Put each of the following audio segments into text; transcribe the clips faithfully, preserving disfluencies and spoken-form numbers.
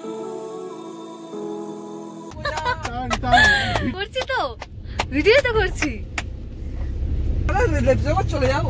করছি তো, ভিডিও তো করছি। চলে যাবো।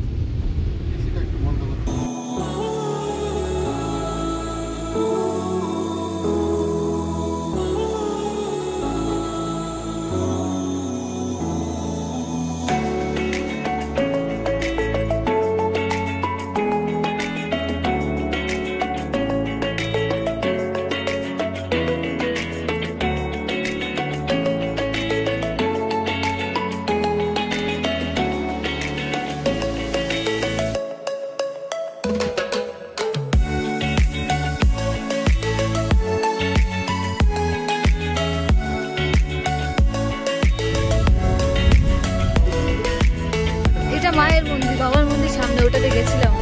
মায়ের মন্দির, বাবার মন্দির সামনে, ওটাতে গেছিলাম।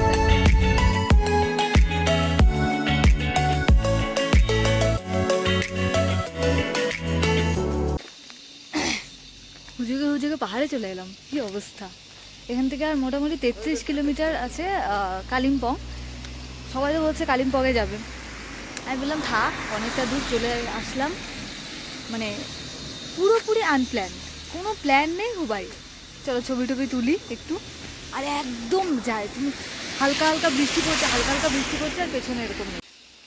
হুজুগে হুজুগে পাহাড়ে চলে এলাম। কি অবস্থা! এখান থেকে আর মোটামুটি তেত্রিশ কিলোমিটার আছে কালিম্পং। সবাই তো বলছে কালিম্পংয়ে যাবে, আমি বললাম থাক, অনেকটা দূর চলে আসলাম। মানে পুরোপুরি আনপ্ল্যান, কোনো প্ল্যান নেই। হুবাই চলো ছবি টবি তুলি একটু। আর একদম যায়, তুমি হালকা হালকা বৃষ্টি পড়ছে, হালকা হালকা বৃষ্টি পড়ছে, আর পেছনে এরকম নেই।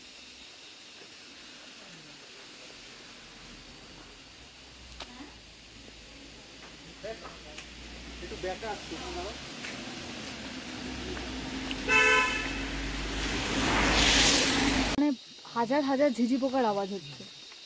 মানে হাজার হাজার ঝিঝি পোকার আওয়াজ হচ্ছে।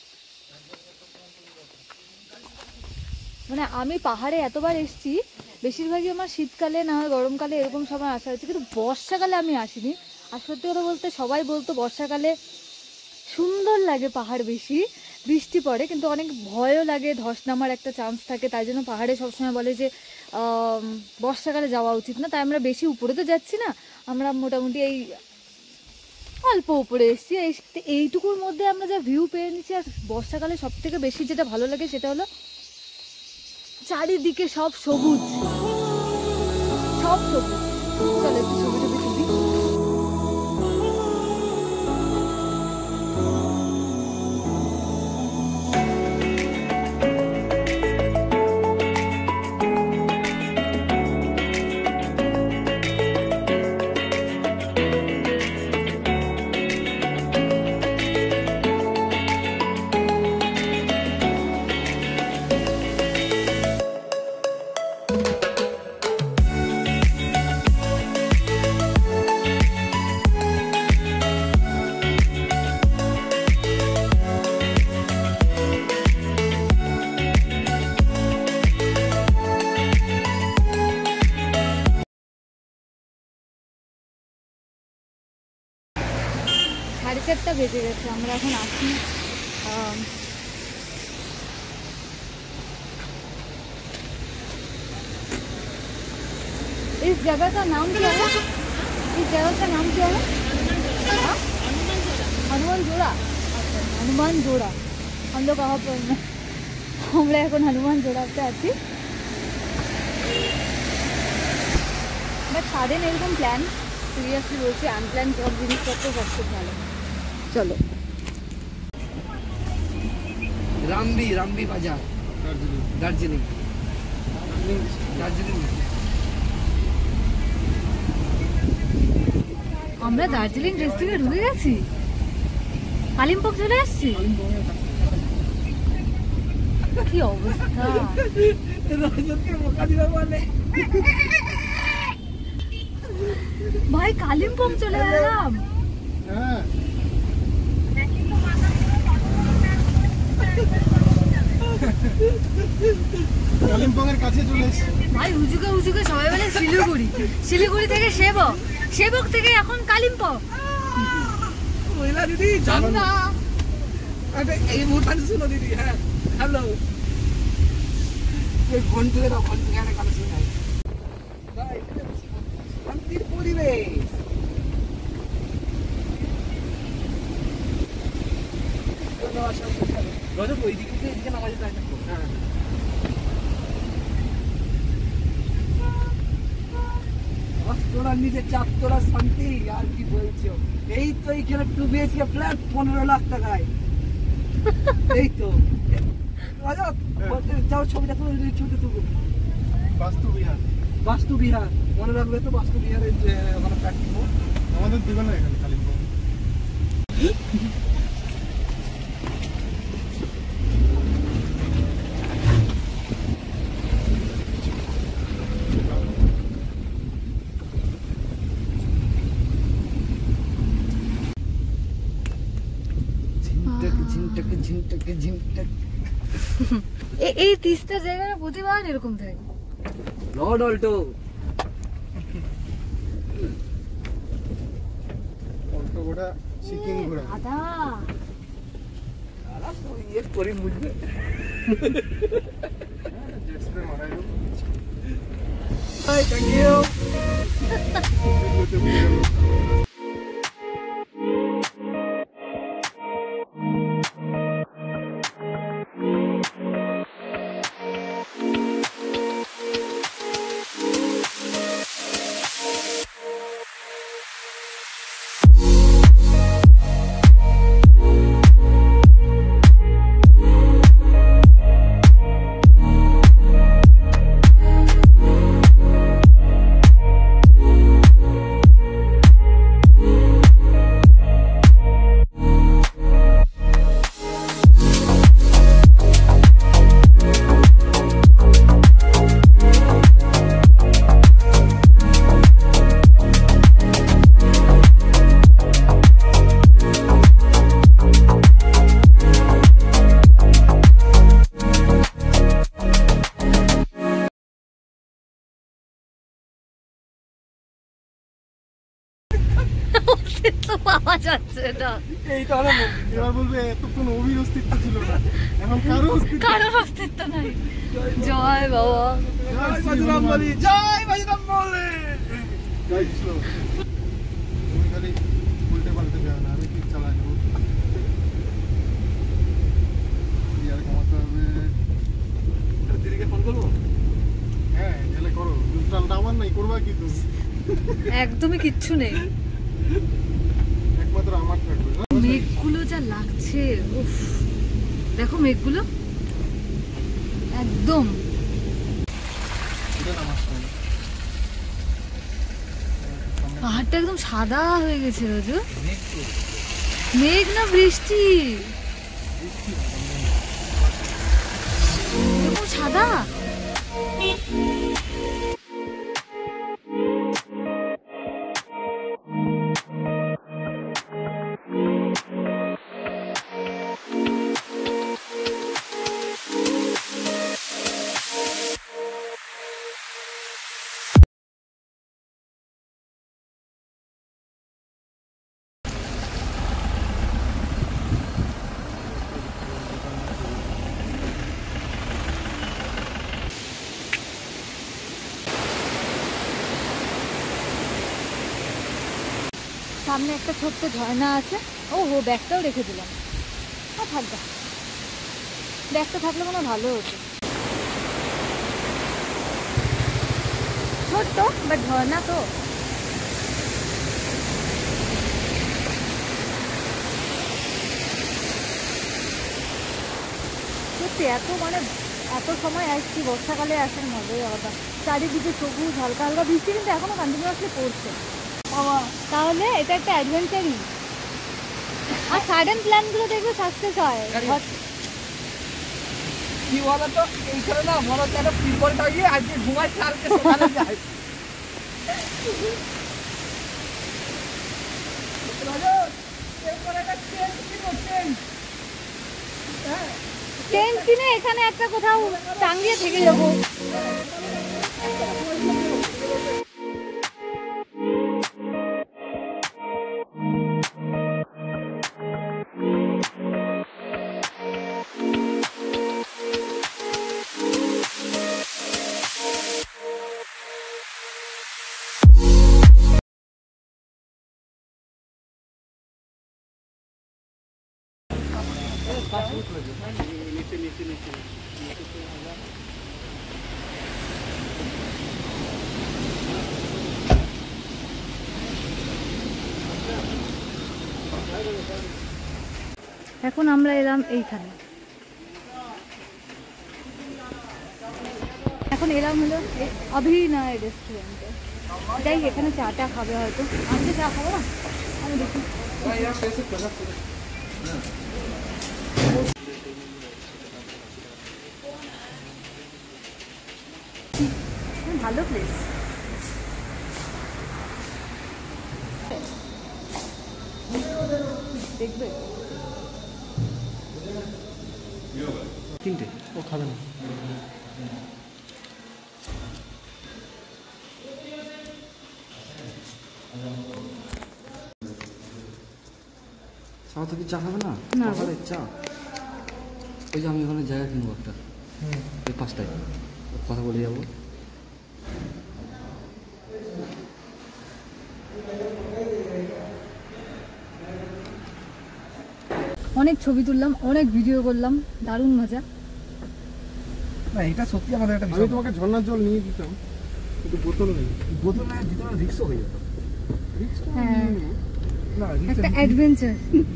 মানে আমি পাহাড়ে এতবার এসেছি, বেশিরভাগই আমার শীতকালে না হয় গরমকালে এরকম সময় আসা হয়েছে, কিন্তু বর্ষাকালে আমি আসিনি। আর সত্যি কথা বলতে সবাই বলতো বর্ষাকালে সুন্দর লাগে পাহাড়, বেশি বৃষ্টি পড়ে, কিন্তু অনেক ভয়ও লাগে, ধস নামার একটা চান্স থাকে। তাই জন্য পাহাড়ে সবসময় বলে যে বর্ষাকালে যাওয়া উচিত না। তাই আমরা বেশি উপরে তো যাচ্ছি না, আমরা মোটামুটি এই অল্প উপরে এসেছি। এইটুকুর মধ্যে আমরা যা ভিউ পেয়ে নিচ্ছি। আর বর্ষাকালে সব থেকে বেশি যেটা ভালো লাগে সেটা হলো চারিদিকে সব সবুজ, সব সবুজ। চলো একটু ছবি টবি তুলি। साढ़े चारटा बेजे गेছে আমরা এখন আসি इस जगह का नाम क्या है? इस जगह का नाम क्या है? हनुमान जोड़ा। अच्छा हनुमान जोड़ा। हम लोग कहाँ पर আমরা এখন হনুমান জোড়াতে আছি। বাট সারাদিন এরকম প্ল্যান, সিরিয়াসলি বলছি, আনপ্ল্যান সব জিনিসপত্র সবচেয়ে ভালো। চলো রামবি রামবি বাজার, দার্জিলিং দার্জিলিং আমরা দার্জিলিং ডিস্ট্রিক্টে ঢুকে গেছি, কালিম্পং চলে আসছি। কি অবস্থা! ভাই কালিম্পং চলে গেলাম। কালিম্পংয়ের কাছে চলে এসেছি ভাই। হুজুকে হুজুকে সবাই বলে শিলিগুড়ি, শিলিগুড়ি থেকে সেবক, সেবক থেকে এখন কালিম্পং। মহিলা দিদি জান না, আরে এই মুহূর্তে শুনো দিদি। হ্যাঁ হ্যালো, এই ফোন থেকে দাও, ফোন থেকে আরে কাছে শুনাই। ভাই শান্তির পরিবেশ। রোজ ওই দিকে এদিকে নামাজ যায় না। হ্যাঁ অস্ত তোরা নিজে চারতলা শান্তি আর কি বলছো। এই তো এইখানে টু বিএইচকে ফ্ল্যাট পনেরো লাখ টাকায়। এই তো রাজা যাও ছবিটা তুলে ছবিটা তুলো। বাস্তু বিহার বাস্তু বিহার মনে রাখবে তো, বাস্তু বিহারের যে ওখানে ফ্ল্যাট কিনবো আমাদের দিবে না এখানে কালিম্পং। ঝিমটাকে ঝিমটাকে ঝিমটাকে এই তিস্তার জায়গাটা প্রতিবার এরকম থাকে। লর্ড অল্টো অল্টো ঘোড়া সিকিম ঘোড়া দাদা আলা তো ইয়ে করে মুজবে জেট স্প্রে মারাই দাও। Hi thank you. অস্তিত্ব পাওয়া যাচ্ছে না। এইটা হলো এবার বলবে এতক্ষণ অভির অস্তিত্ব ছিল না, এখন কারো অস্তিত্ব কারোর অস্তিত্ব নাই। জয় বাবা, জয় বাজরাম বলি, জয় বাজরাম বলি। গাইড স্লো তুমি খালি উল্টে পাল্টে যাবে না, আমি ঠিক চালাই যাবো। ইয়ার কমাতে হবে। দিদিকে ফোন করবো। হ্যাঁ গেলে করো, দুটালটা আমার নাই, করবা কি তুমি? একদমই কিচ্ছু নেই। একমাত্র আমার থাকবে। মেঘগুলো যা লাগছে, উফ দেখো মেঘগুলো একদম। এটা নামাজ পড়ো। পাহাড়টা একদম সাদা হয়ে গেছে রোজু। মেঘ না বৃষ্টি, এরকম সাদা। সামনে একটা ছোট্ট ঝর্ণা আছে। ও হো, ব্যাগটাও রেখে দিলাম। আর থাকবে, ব্যাগটা থাকলে মনে হয় ভালো হতো। ছোট্ট বাট ঝর্ণা তো। সত্যি এত মানে এত সময় আসছি, বর্ষাকালে আসার মজাই আলাদা। চারিদিকে সবুজ, হালকা হালকা বৃষ্টি কিন্তু এখনো কন্টিনিউয়াসলি পড়ছে। তাহলে এটা একটা অ্যাডভেঞ্চারই। আর সাডেন প্ল্যান গুলো দেখবে সাকসেস হয়। কি বলতো এইখানে না মনে হচ্ছে একটা পিপলটা গিয়ে আজকে ঘুমাই, কালকে সকালে যায়। টেন্ট কিনে এখানে একটা কোথাও টাঙ্গিয়ে থেকে যাবো। নিচে নিচে নিচে এখন আমরা এলাম এইখানে, এখন এলাম হলো অভিনয় রেস্টুরেন্টে। যাই এখানে চাটা খাবে হয়তো, আমি তো চা খাবো না, আমি দেখি ভালো প্লেস। দেখবে তিনটে ও খাবে না। সাথে তুমি চা খাবে না? না। সকালে চা, ওই যে আমি ওখানে জায়গা কিনবো একটা, ওই পাঁচটায় কথা বলে যাবো। অনেক ছবি তুললাম, অনেক ভিডিও করলাম, দারুণ মজা। না এটা সত্যি আমাদের একটা আমি তোমাকে ঝর্ণার জল নিয়ে দিতাম, কিন্তু বোতল নেই। বোতল না দিতে না, রিক্সও হয়ে যেত। হ্যাঁ, না একটা অ্যাডভেঞ্চার,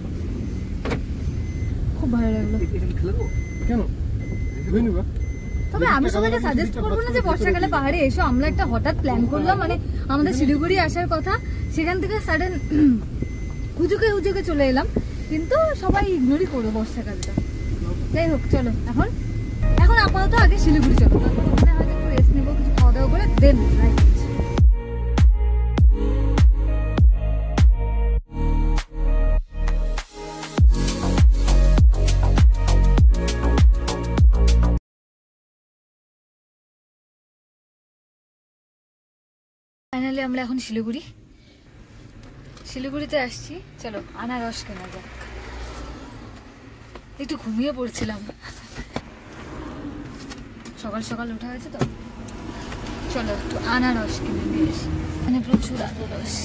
খুব ভালো লাগলো। এটা কি খেলবো? কেন বুঝলি বা? তবে আমি সবাইকে সাজেস্ট করবো না যে বর্ষাকালে পাহাড়ে এসো। আমরা একটা হঠাৎ প্ল্যান করলাম, মানে আমাদের শিলিগুড়ি আসার কথা, সেখান থেকে সাডেন হুজুকে হুজুকে চলে এলাম, কিন্তু সবাই ইগনোরই করবো বর্ষাকালটা। যাই হোক, চলো এখন এখন আপাতত আগে শিলিগুড়ি চলো, তারপর ওখানে হয়তো একটু রেস্ট নেবো, কিছু খাওয়া দাওয়া করে দেন রাইট। ফাইনালি আমরা এখন শিলিগুড়ি শিলিগুড়িতে আসছি। চলো আনারস কেনা যাক। একটু ঘুমিয়ে পড়ছিলাম, সকাল সকাল উঠা হয়েছে তো। চলো একটু আনারস কিনে নিয়ে আসি, এখানে প্রচুর আনারস।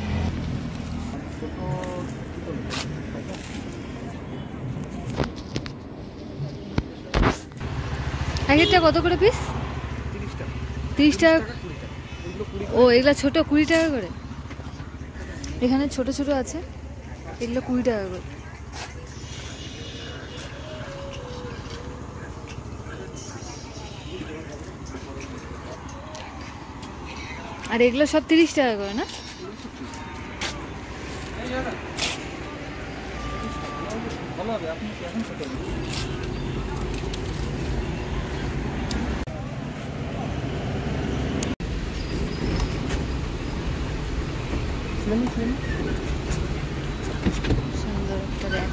প্যাকেটটা কত করে পিস? তিরিশ টাকা। ও এগুলা ছোট কুড়ি টাকা করে। এখানে ছোট ছোট আছে, এগুলো কুড়ি টাকা করে। আর এগুলো সব তিরিশ টাকা করে না? ভালো হবে, আপনি এখন খেতে হবে। সুন্দর একটা র্যাক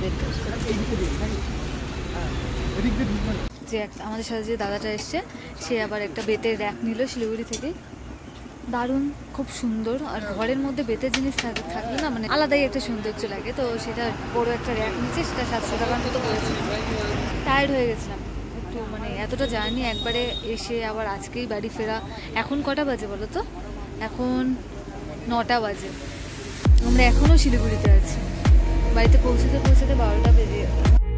যে একটা আমাদের সাথে যে দাদাটা এসছে, সে আবার একটা বেতের র্যাক নিল শিলিগুড়ি থেকে। দারুণ, খুব সুন্দর। আর ঘরের মধ্যে বেতের জিনিস থাকলে না মানে আলাদাই একটা সৌন্দর্য লাগে। তো সেটা বড় একটা র্যাক নিচ্ছে, সেটা সাতশো টাকার মতো পড়েছে। টায়ার্ড হয়ে গেছিলাম একটু, মানে এতটা জার্নি একবারে এসে আবার আজকেই বাড়ি ফেরা। এখন কটা বাজে বলো তো? এখন নটা বাজে। আমরা এখনও শিলিগুড়িতে আছি, বাড়িতে পৌঁছতে পৌঁছতে বারোটা বেজে যাবে।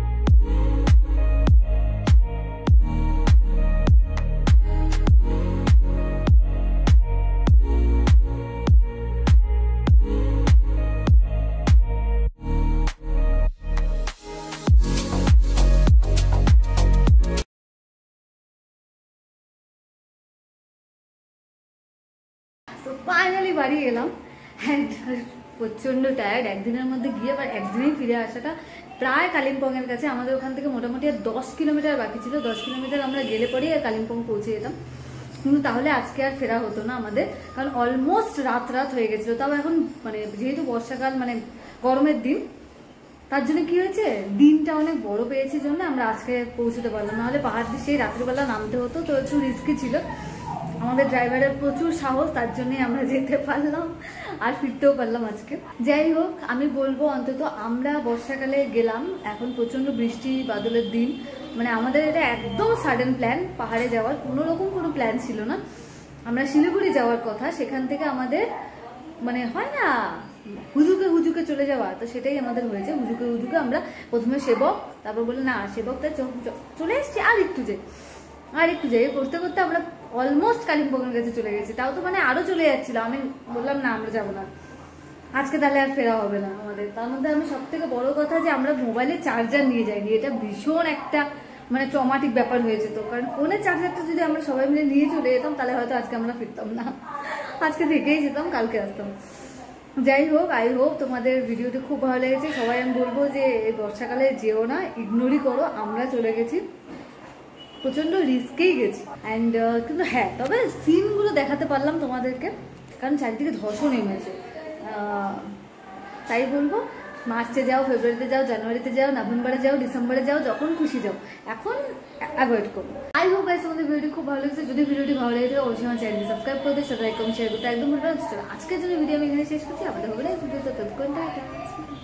ফাইনালি বাড়ি এলাম, অ্যান্ড প্রচণ্ড টায়ার্ড। একদিনের মধ্যে গিয়ে আবার একদিনেই ফিরে আসাটা, প্রায় কালিম্পংয়ের কাছে। আমাদের ওখান থেকে মোটামুটি আর দশ কিলোমিটার বাকি ছিল। দশ কিলোমিটার আমরা গেলে পরেই আর কালিম্পং পৌঁছে যেতাম, কিন্তু তাহলে আজকে আর ফেরা হতো না আমাদের, কারণ অলমোস্ট রাত রাত হয়ে গেছিলো। তাও এখন মানে যেহেতু বর্ষাকাল, মানে গরমের দিন, তার জন্য কি হয়েছে, দিনটা অনেক বড় পেয়েছি জন্য আমরা আজকে পৌঁছতে পারলাম। নাহলে পাহাড় দিয়ে সেই রাত্রিবেলা নামতে হতো, তো একটু রিস্কি ছিল। আমাদের ড্রাইভারের প্রচুর সাহস, তার জন্যই আমরা যেতে পারলাম আর ফিরতেও পারলাম আজকে। যাই হোক, আমি বলবো অন্তত আমরা বর্ষাকালে গেলাম, এখন প্রচণ্ড বৃষ্টি বাদলের দিন, মানে আমাদের এটা একদম সাডেন প্ল্যান। পাহাড়ে যাওয়ার কোনো রকম কোনো প্ল্যান ছিল না। আমরা শিলিগুড়ি যাওয়ার কথা, সেখান থেকে আমাদের মানে হয় না হুজুকে হুজুকে চলে যাওয়া, তো সেটাই আমাদের হয়েছে। হুজুকে হুজুকে আমরা প্রথমে সেবক, তারপর বলে না সেবকটা চলে এসছি, আর একটু যাই আর একটু যাই করতে করতে আমরা অলমোস্ট কালিম্পংয়ের কাছে চলে গেছি। তাও তো মানে আরো চলে যাচ্ছিল, আমি বললাম না আমরা যাবো না, আজকে তাহলে আর ফেরা হবে না আমাদের। তার মধ্যে আমি সব থেকে বড় কথা যে আমরা মোবাইলে চার্জার নিয়ে যাইনি, এটা ভীষণ একটা মানে ট্রমাটিক ব্যাপার হয়েছে। তো কারণ ফোনের চার্জারটা যদি আমরা সবাই মিলে নিয়ে চলে যেতাম তাহলে হয়তো আজকে আমরা ফিরতাম না, আজকে থেকেই যেতাম, কালকে আসতাম। যাই হোক, আই হোপ তোমাদের ভিডিওটি খুব ভালো লেগেছে। সবাই আমি বলবো যে এই বর্ষাকালে যেও না, ইগনোরই করো। আমরা চলে গেছি, প্রচণ্ড রিস্কেই গেছি অ্যান্ড কিন্তু হ্যাঁ, তবে সিনগুলো দেখাতে পারলাম তোমাদেরকে, কারণ চারিদিকে ধসও নেমেছে। তাই বলবো মার্চে যাও, ফেব্রুয়ারিতে যাও, জানুয়ারিতে যাও, নভেম্বরে যাও, ডিসেম্বরে যাও, যখন খুশি যাও, এখন অ্যাভয়েড করো। আই হোপ গাইস তোমাদের ভিডিওটি খুব ভালো লেগেছে। যদি ভিডিওটি ভালো লেগে অবশ্যই আমার চ্যানেলটি সাবস্ক্রাইব করে দিও, সাথে লাইক কমেন্ট শেয়ার করতে একদম ভুলবে না। আজকের জন্য ভিডিও আমি এখানে শেষ করছি, আমাদের হবে না ভিডিওতে ততক্ষণ টাটা।